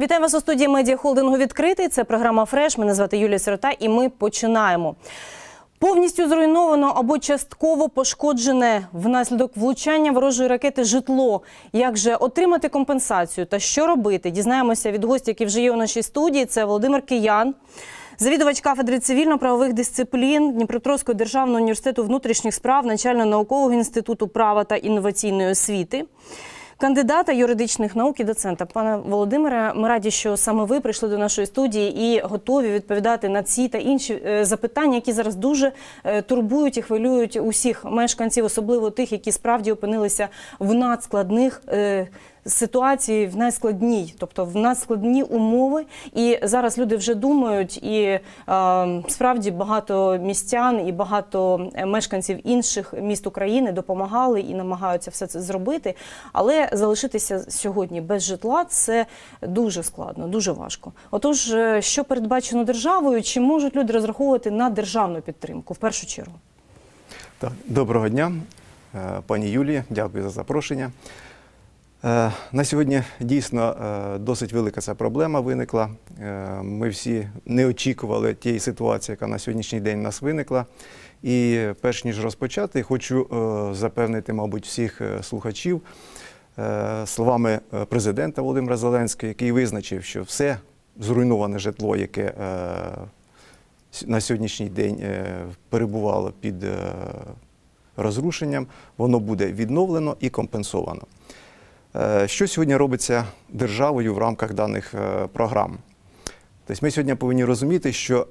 Вітаю вас у студії медіахолдингу «Відкритий». Це програма «Фреш». Мене звати Юлія Сирота і ми починаємо. Повністю зруйновано або частково пошкоджене внаслідок влучання ворожої ракети житло. Як же отримати компенсацію та що робити? Дізнаємося від гостя, який вже є у нашій студії. Це Володимир Киян, завідувач кафедри цивільно-правових дисциплін Дніпропетровського державного університету внутрішніх справ, начально-наукового інституту права та інноваційної освіти, кандидата юридичних наук і доцента. Пане Володимире, ми раді, що саме ви прийшли до нашої студії і готові відповідати на ці та інші запитання, які зараз дуже турбують і хвилюють усіх мешканців, особливо тих, які справді опинилися в надскладних ситуації, в найскладній, тобто в надскладні умови. І зараз люди вже думають, і справді багато містян і багато мешканців інших міст України допомагали і намагаються все це зробити. Але залишитися сьогодні без житла – це дуже складно, дуже важко. Отож, що передбачено державою, чи можуть люди розраховувати на державну підтримку в першу чергу? Так, доброго дня, пані Юлія, дякую за запрошення. На сьогодні дійсно досить велика ця проблема виникла. Ми всі не очікували тієї ситуації, яка на сьогоднішній день у нас виникла. І перш ніж розпочати, хочу запевнити, мабуть, всіх слухачів словами президента Володимира Зеленського, який визначив, що все зруйноване житло, яке на сьогоднішній день перебувало під розрушенням, воно буде відновлено і компенсовано. Що сьогодні робиться державою в рамках даних програм? Тобто ми сьогодні повинні розуміти, що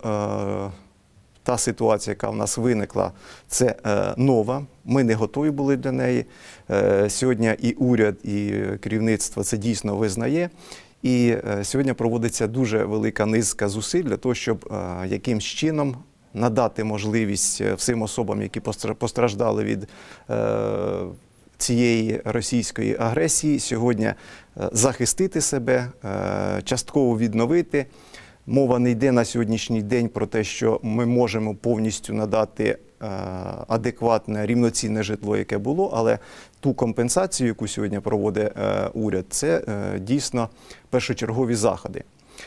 та ситуація, яка в нас виникла, це нова, ми не готові були для неї. Сьогодні і уряд, і керівництво це дійсно визнає. І сьогодні проводиться дуже велика низка зусиль для того, щоб якимсь чином надати можливість всім особам, які постраждали від цієї російської агресії, сьогодні захистити себе, частково відновити. Мова не йде на сьогоднішній день про те, що ми можемо повністю надати адекватне, рівноцінне житло, яке було, але ту компенсацію, яку сьогодні проводить уряд, це дійсно першочергові заходи.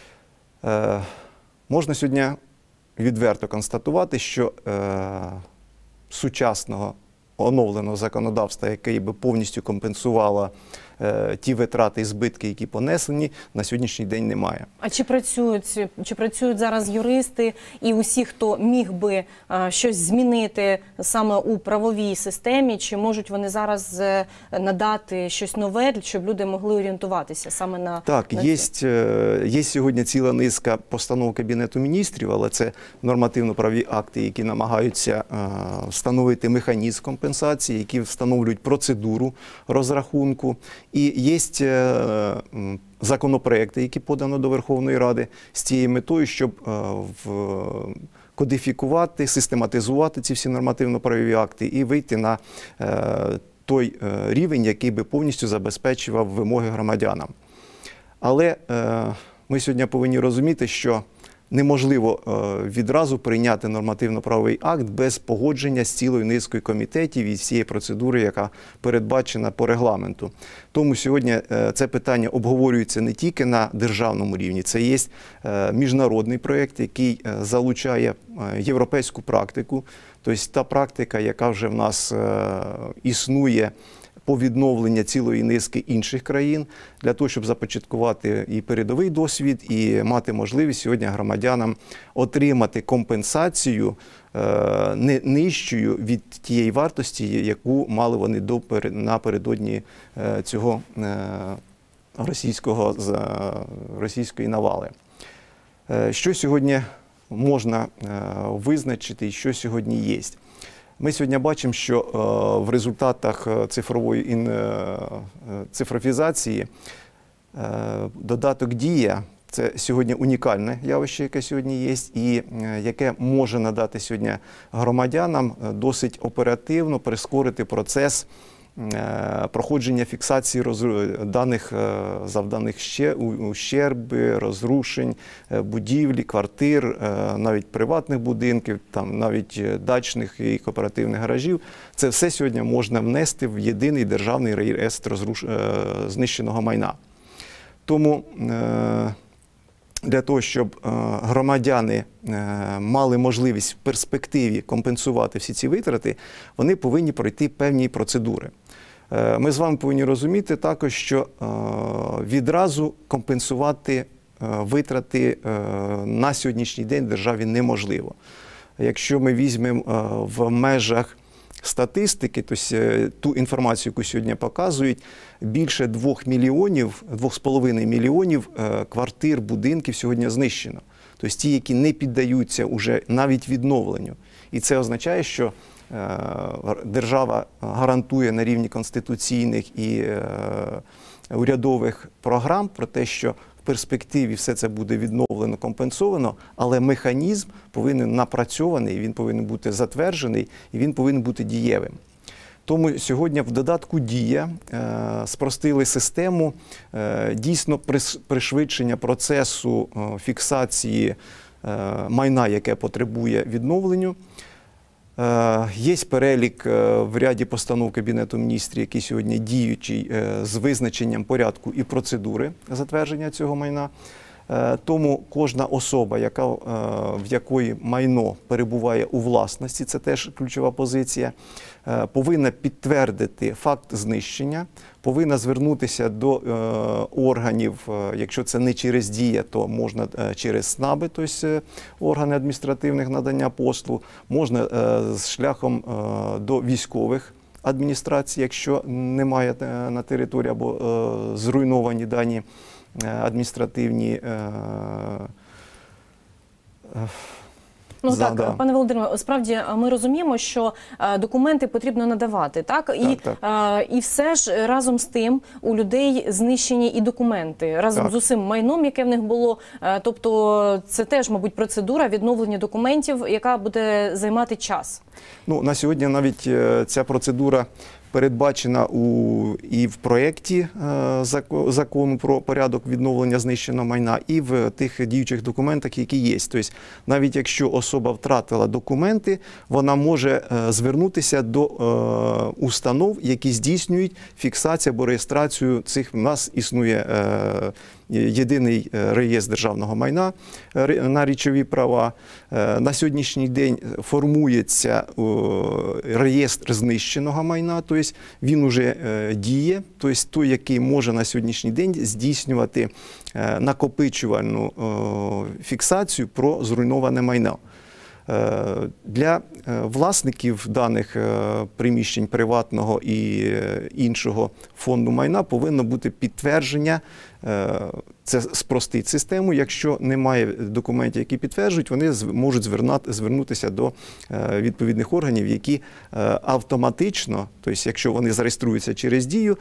Можна сьогодні відверто констатувати, що сучасного оновленого законодавства, яке би повністю компенсувало ті витрати і збитки, які понесені, на сьогоднішній день немає. А чи працюють зараз юристи і усі, хто міг би щось змінити саме у правовій системі, чи можуть вони зараз надати щось нове, щоб люди могли орієнтуватися саме на Так, є сьогодні ціла низка постанов Кабінету міністрів, але це нормативно-правові акти, які намагаються встановити механізм компенсації, які встановлюють процедуру розрахунку. І є законопроекти, які подано до Верховної Ради з цією метою, щоб кодифікувати, систематизувати ці всі нормативно-правові акти і вийти на той рівень, який би повністю забезпечував вимоги громадянам. Але ми сьогодні повинні розуміти, що неможливо відразу прийняти нормативно-правовий акт без погодження з цілою низкою комітетів і всієї процедури, яка передбачена по регламенту. Тому сьогодні це питання обговорюється не тільки на державному рівні, це є міжнародний проєкт, який залучає європейську практику, тобто та практика, яка вже в нас існує по відновленню цілої низки інших країн, для того, щоб започаткувати і передовий досвід, і мати можливість сьогодні громадянам отримати компенсацію не нижчою від тієї вартості, яку мали вони напередодні цього російської навали. Що сьогодні можна визначити і що сьогодні є? Ми сьогодні бачимо, що в результатах цифровізації додаток «Дія» – це сьогодні унікальне явище, яке сьогодні є, і яке може надати сьогодні громадянам досить оперативно прискорити процес проходження фіксації даних завданих ущерби, розрушень, будівлі, квартир, навіть приватних будинків, навіть дачних і кооперативних гаражів. Це все сьогодні можна внести в єдиний державний реєстр знищеного майна. Тому для того, щоб громадяни мали можливість в перспективі компенсувати всі ці витрати, вони повинні пройти певні процедури. Ми з вами повинні розуміти також, що відразу компенсувати витрати на сьогоднішній день державі неможливо. Якщо ми візьмемо в межах статистики, тобто ту інформацію, яку сьогодні показують, більше 2,5 мільйонів квартир, будинків сьогодні знищено. Тобто ті, які не піддаються уже навіть відновленню. І це означає, що держава гарантує на рівні конституційних і урядових програм про те, що в перспективі все це буде відновлено, компенсовано, але механізм повинен напрацьований, він повинен бути затверджений і він повинен бути дієвим. Тому сьогодні в додатку «Дія» спростили систему дійсно пришвидшення процесу фіксації майна, яке потребує відновленню. Є перелік в ряді постанов Кабінету Міністрів, який сьогодні діючий, з визначенням порядку і процедури затвердження цього майна. Тому кожна особа, в якої майно перебуває у власності, це теж ключова позиція, повинна підтвердити факт знищення, повинна звернутися до органів, якщо це не через «Дія», то можна через СНАБи, тобто органи адміністративних надання послуг, можна з шляхом до військових адміністрацій, якщо немає на території або зруйновані дані адміністративні. Ну так, пане Володимире, справді ми розуміємо, що документи потрібно надавати, так? І все ж разом з тим у людей знищені і документи, разом з усім майном, яке в них було. Тобто це теж, мабуть, процедура відновлення документів, яка буде займати час. Ну, на сьогодні навіть ця процедура передбачена і в проєкті закону про порядок відновлення знищеного майна, і в тих діючих документах, які є. Тобто, навіть якщо особа втратила документи, вона може звернутися до установ, які здійснюють фіксацію або реєстрацію цих. У нас існує єдиний реєстр державного майна на речові права. На сьогоднішній день формується реєстр знищеного майна, тобто він вже діє, тобто той, який може на сьогоднішній день здійснювати накопичувальну фіксацію про зруйноване майно. Для власників даних приміщень приватного і іншого фонду майна повинно бути підтвердження. Це спростить систему. Якщо немає документів, які підтверджують, вони можуть звернутися до відповідних органів, які автоматично, тобто якщо вони зареєструються через «Дію»,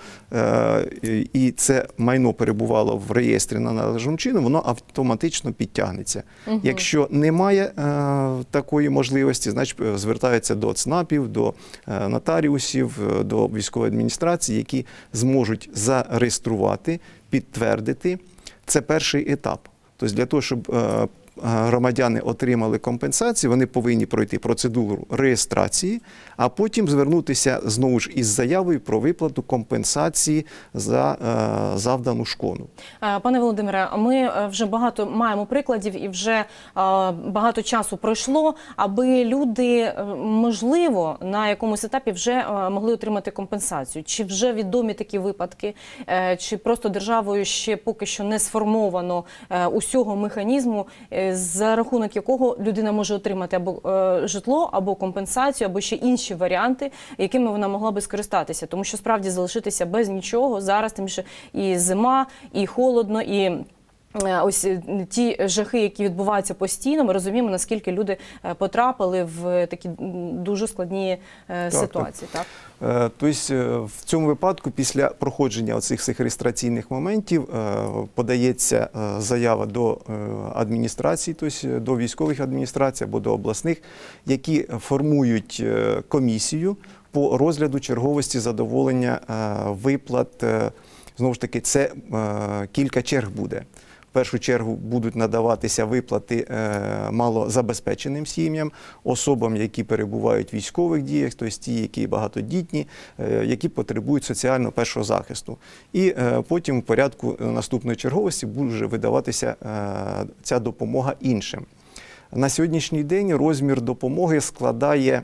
і це майно перебувало в реєстрі належним чином, воно автоматично підтягнеться. Якщо немає такої можливості, значить звертаються до ЦНАПів, до нотаріусів, до військової адміністрації, які зможуть зареєструвати, підтвердити. Це перший етап. Тобто для того, щоб громадяни отримали компенсацію, вони повинні пройти процедуру реєстрації, а потім звернутися знову ж із заявою про виплату компенсації за завдану шкоду. Пане Володимире, ми вже багато маємо прикладів і вже багато часу пройшло, аби люди, можливо, на якомусь етапі вже могли отримати компенсацію. Чи вже відомі такі випадки, чи просто державою ще поки що не сформовано усього механізму, за рахунок якого людина може отримати або житло, або компенсацію, або ще інші варіанти, якими вона могла би скористатися. Тому що справді залишитися без нічого зараз, тим більше і зима, і холодно, і ось ті жахи, які відбуваються постійно, ми розуміємо, наскільки люди потрапили в такі дуже складні ситуації. Так? Тобто в цьому випадку після проходження оцих всіх реєстраційних моментів подається заява до адміністрації, тобто до військових адміністрацій або до обласних, які формують комісію по розгляду черговості задоволення виплат. Знову ж таки, це кілька черг буде. В першу чергу будуть надаватися виплати малозабезпеченим сім'ям, особам, які перебувають в військових діях, тобто ті, які багатодітні, які потребують соціального першого захисту. І потім в порядку наступної черговості буде вже видаватися ця допомога іншим. На сьогоднішній день розмір допомоги складає,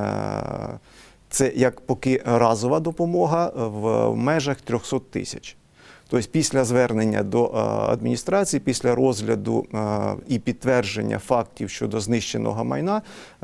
це як поки разова допомога, в межах 300 тисяч. Тобто після звернення до адміністрації, після розгляду і підтвердження фактів щодо знищеного майна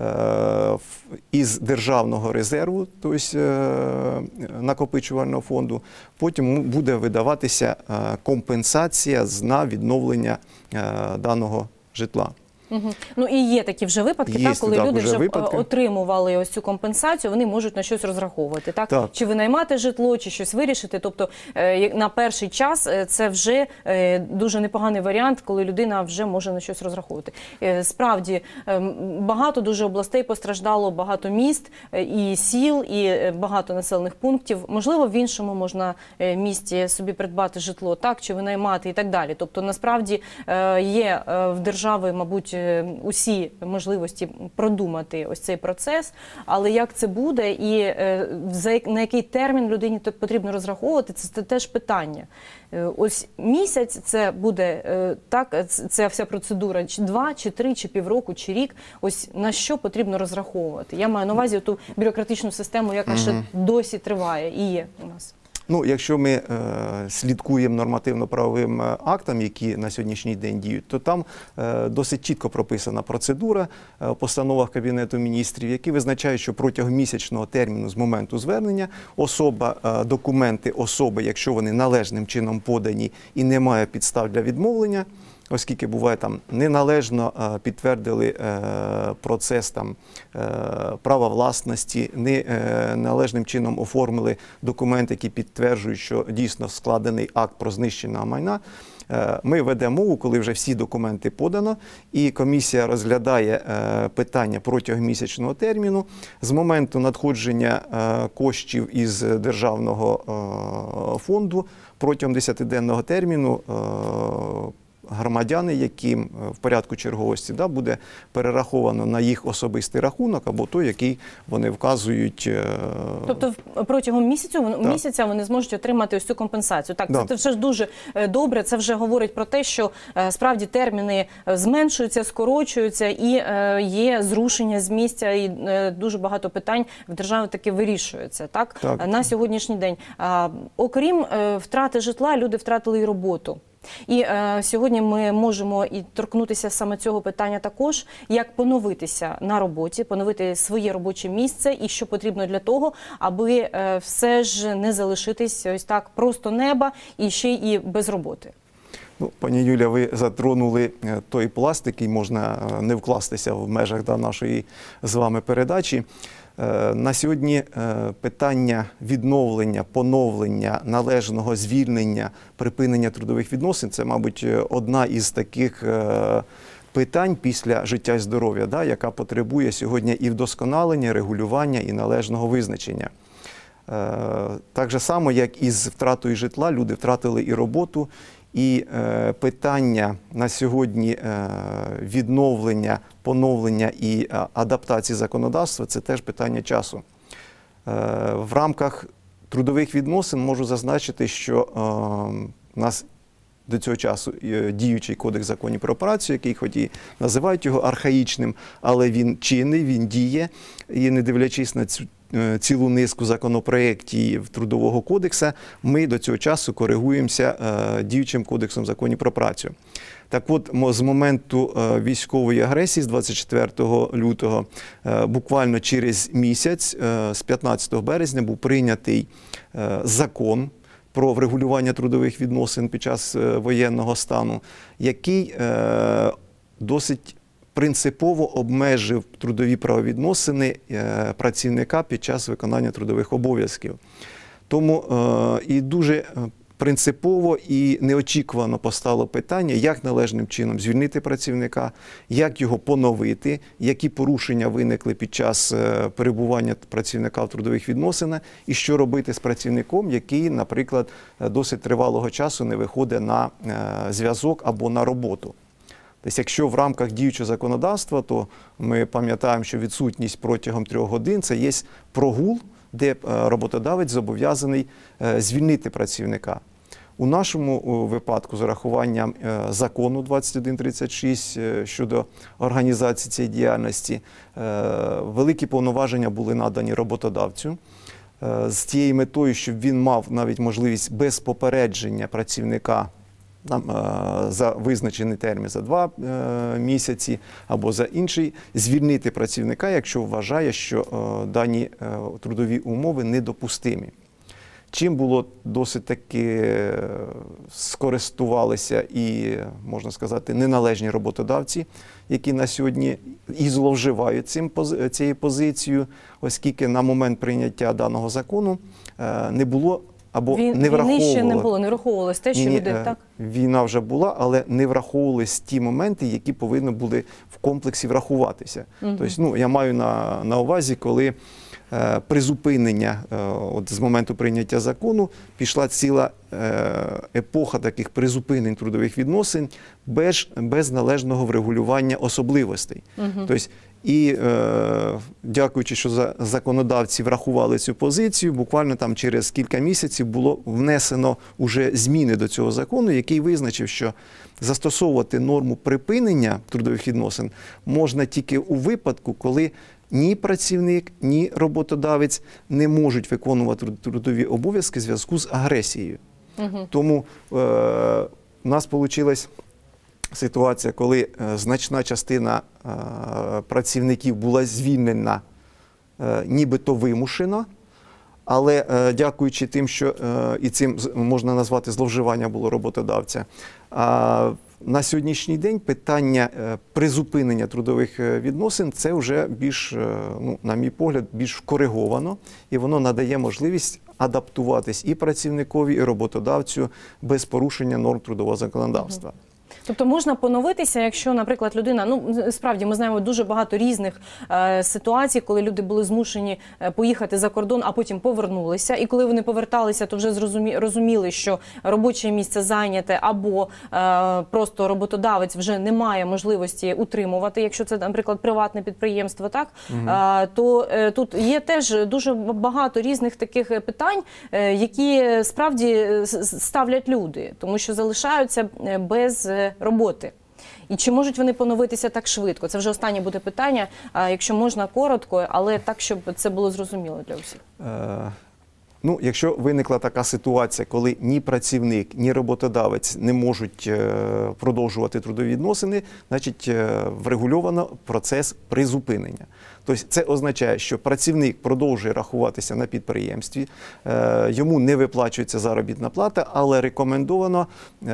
із державного резерву, тобто накопичувального фонду, потім буде видаватися компенсація на відновлення даного житла. Угу. Ну і є такі вже випадки, так, коли люди вже отримували ось цю компенсацію, вони можуть на щось розраховувати, так? Так. Чи винаймати житло, чи щось вирішити. Тобто на перший час це вже дуже непоганий варіант, коли людина вже може на щось розраховувати. Справді, багато дуже областей постраждало, багато міст і сіл, і багато населених пунктів. Можливо, в іншому можна місті собі придбати житло, так, чи винаймати і так далі. Тобто, насправді, є в держави, мабуть, усі можливості продумати ось цей процес, але як це буде і на який термін людині потрібно розраховувати, це теж питання. Ось місяць це буде, так, ця вся процедура, чи 2, чи 3, чи півроку, чи рік, ось на що потрібно розраховувати. Я маю на увазі ту бюрократичну систему, яка ще досі триває і є у нас. Ну, якщо ми слідкуємо нормативно-правовим актам, які на сьогоднішній день діють, то там досить чітко прописана процедура в постановах Кабінету міністрів, які визначають, що протягом місячного терміну з моменту звернення документи особи, якщо вони належним чином подані і немає підстав для відмовлення, оскільки буває там неналежно підтвердили процес там права власності, неналежним чином оформили документи, які підтверджують, що дійсно складений акт про знищення майна. Ми ведемо мову, коли вже всі документи подано, і комісія розглядає питання протягом місячного терміну. З моменту надходження коштів із державного фонду протягом 10-денного терміну громадяни, яким в порядку черговості буде перераховано на їх особистий рахунок або той, який вони вказують. Тобто протягом місяця вони зможуть отримати ось цю компенсацію. Так, це вже дуже добре, це вже говорить про те, що справді терміни зменшуються, скорочуються і є зрушення з місця, і дуже багато питань в державі таки вирішується, так, на сьогоднішній день. Окрім втрати житла, люди втратили і роботу. І сьогодні ми можемо і торкнутися саме цього питання також, як поновитися на роботі, поновити своє робоче місце і що потрібно для того, аби все ж не залишитись ось так просто неба і ще і без роботи. Ну, пані Юля, ви затронули той пласт, який можна не вкластися в межах нашої з вами передачі. На сьогодні питання відновлення, поновлення, належного звільнення, припинення трудових відносин – це, мабуть, одна із таких питань після життя і здоров'я, яка потребує сьогодні і вдосконалення, регулювання, і належного визначення. Так же само, як і з втратою житла, люди втратили і роботу, і питання на сьогодні відновлення, поновлення і адаптації законодавства – це теж питання часу. В рамках трудових відносин можу зазначити, що у нас до цього часу діючий Кодекс законів про працю, який хоч і називають його архаїчним, але він чинний, він діє, і не дивлячись на цілу низку законопроєктів Трудового кодексу, ми до цього часу коригуємося діючим Кодексом законів про працю. Так от, з моменту військової агресії, з 24 лютого, буквально через місяць, з 15 березня, був прийнятий закон про врегулювання трудових відносин під час воєнного стану, який досить принципово обмежив трудові правовідносини працівника під час виконання трудових обов'язків. Тому і дуже принципово і неочікувано постало питання, як належним чином звільнити працівника, як його поновити, які порушення виникли під час перебування працівника в трудових відносинах, і що робити з працівником, який, наприклад, досить тривалого часу не виходить на зв'язок або на роботу. Тобто, якщо в рамках діючого законодавства, то ми пам'ятаємо, що відсутність протягом 3 годин – це є прогул, де роботодавець зобов'язаний звільнити працівника. У нашому випадку, з урахуванням закону 2136 щодо організації цієї діяльності, великі повноваження були надані роботодавцю з тією метою, щоб він мав навіть можливість без попередження працівника за визначений термін, за 2 місяці або за інший, звільнити працівника, якщо вважає, що дані трудові умови недопустимі. Чим було досить таки скористувалися і, можна сказати, неналежні роботодавці, які на сьогодні і зловживають цією позицією, оскільки на момент прийняття даного закону не було або не враховували. Війни ще не було, не враховувалось те, що люди, так? Війна вже була, але не враховувались ті моменти, які повинні були в комплексі врахуватися. Тобто, я маю на увазі, коли призупинення, от з моменту прийняття закону, пішла ціла епоха таких призупинень трудових відносин без належного врегулювання особливостей. Тобто, і дякуючи, що законодавці врахували цю позицію, буквально там через кілька місяців було внесено уже зміни до цього закону, який визначив, що застосовувати норму припинення трудових відносин можна тільки у випадку, коли ні працівник, ні роботодавець не можуть виконувати трудові обов'язки в зв'язку з агресією. Тому у нас вийшла ситуація, коли значна частина працівників була звільнена нібито вимушено, але дякуючи тим, що і цим можна назвати зловживання було роботодавця, на сьогоднішній день питання призупинення трудових відносин – це вже більш, на мій погляд, більш вкориговано, і воно надає можливість адаптуватись і працівникові, і роботодавцю без порушення норм трудового законодавства. Тобто можна поновитися, якщо, наприклад, людина, справді, ми знаємо дуже багато різних ситуацій, коли люди були змушені поїхати за кордон, а потім повернулися. І коли вони поверталися, то вже розуміли, що робоче місце зайняте, або просто роботодавець вже не має можливості утримувати, якщо це, наприклад, приватне підприємство, так? То тут є теж дуже багато різних таких питань, які справді ставлять люди, тому що залишаються без роботи. І чи можуть вони поновитися так швидко? Це вже останнє буде питання, якщо можна коротко, але так, щоб це було зрозуміло для всіх. Якщо виникла така ситуація, коли ні працівник, ні роботодавець не можуть продовжувати трудові відносини, значить врегульовано процес призупинення. Тобто це означає, що працівник продовжує рахуватися на підприємстві, йому не виплачується заробітна плата, але рекомендовано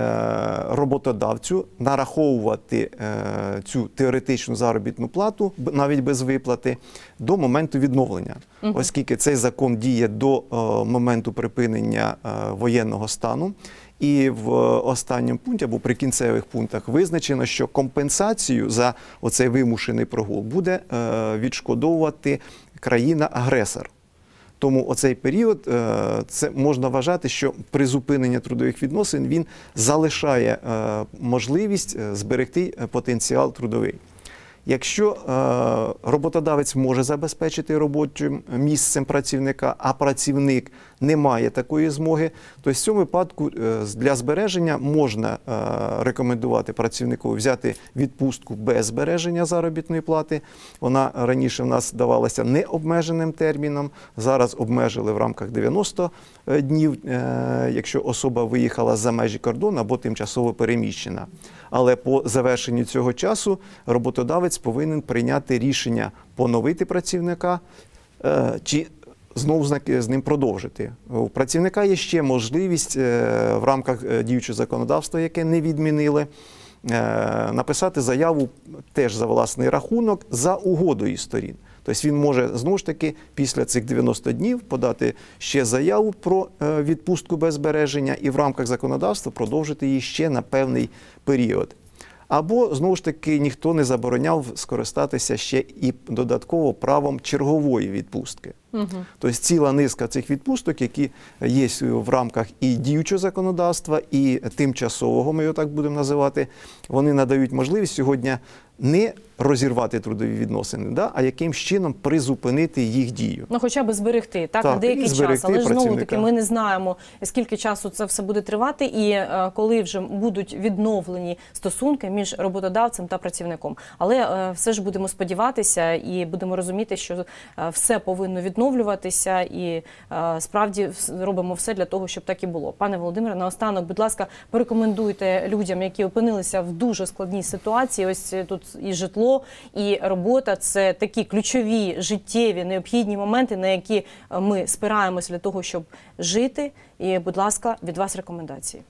роботодавцю нараховувати цю теоретичну заробітну плату, навіть без виплати, до моменту відновлення. Оскільки цей закон діє до моменту припинення воєнного стану, і в останньому пункті або при кінцевих пунктах визначено, що компенсацію за оцей вимушений прогул буде відшкодовувати країна-агресор. Тому оцей період, це можна вважати, що призупинення трудових відносин, він залишає можливість зберегти потенціал трудовий. Якщо роботодавець може забезпечити робочим місцем працівника, а працівник не має такої змоги, то в цьому випадку для збереження можна рекомендувати працівнику взяти відпустку без збереження заробітної плати. Вона раніше в нас давалася необмеженим терміном, зараз обмежили в рамках 90 днів, якщо особа виїхала за межі кордону або тимчасово переміщена. Але по завершенню цього часу роботодавець повинен прийняти рішення поновити працівника чи знову з ним продовжити. У працівника є ще можливість в рамках діючого законодавства, яке не відмінили, написати заяву теж за власний рахунок за угодою сторін. Тобто він може, знову ж таки, після цих 90 днів подати ще заяву про відпустку без збереження і в рамках законодавства продовжити її ще на певний період. Або, знову ж таки, ніхто не забороняв скористатися ще і додатково правом чергової відпустки. Тобто ціла низка цих відпусток, які є в рамках і діючого законодавства, і тимчасового, ми його так будемо називати, вони надають можливість сьогодні не розірвати трудові відносини, а якимсь чином призупинити їх дію. Ну, хоча б зберегти, так, на деякий час. Але ж, знову-таки, ми не знаємо, скільки часу це все буде тривати і коли вже будуть відновлені стосунки між роботодавцем та працівником. Але все ж будемо сподіватися і будемо розуміти, що все повинно відновлюватися і справді робимо все для того, щоб так і було. Пане Володимире, наостанок, будь ласка, порекомендуйте людям, які опинилися в дуже складній ситуації, ось тут і житло, і робота – це такі ключові, життєві, необхідні моменти, на які ми спираємося для того, щоб жити. І, будь ласка, від вас рекомендації.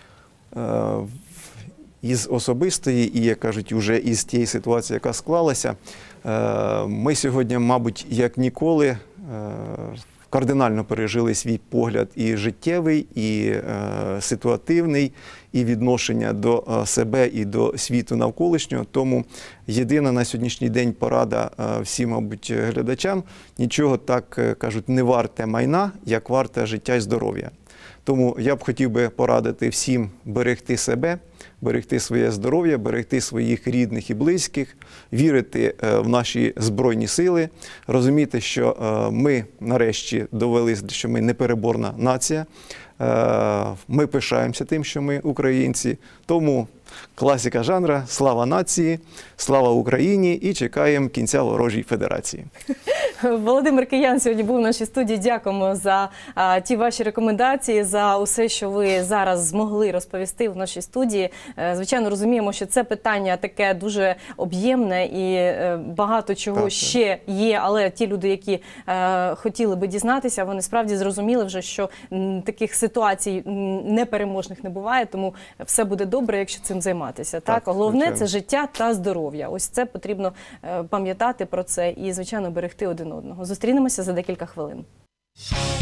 Із особистої і, як кажуть, уже із тієї ситуації, яка склалася, ми сьогодні, мабуть, як ніколи, кардинально пережили свій погляд і життєвий, і ситуативний, і відношення до себе і до світу навколишнього. Тому єдина на сьогоднішній день порада всім, мабуть, глядачам, нічого, так кажуть, не варте майна, як варте життя і здоров'я. Тому я б хотів би порадити всім берегти себе, берегти своє здоров'я, берегти своїх рідних і близьких, вірити в наші Збройні Сили, розуміти, що ми нарешті довели, що ми непереборна нація. Ми пишаємося тим, що ми українці. Тому класика жанра «Слава нації», «Слава Україні» і чекаємо кінця ворожій федерації. Володимир Киян сьогодні був в нашій студії. Дякуємо за ті ваші рекомендації, за усе, що ви зараз змогли розповісти в нашій студії. Звичайно, розуміємо, що це питання таке дуже об'ємне і багато чого ще є, але ті люди, які хотіли би дізнатися, вони справді зрозуміли вже, що таких ситуацій непереможних не буває, тому все буде добре, якщо цим займатися. Так? Головне – це життя та здоров'я. Ось це потрібно пам'ятати про це і, звичайно, берегти один одного. Зустрінемося за декілька хвилин.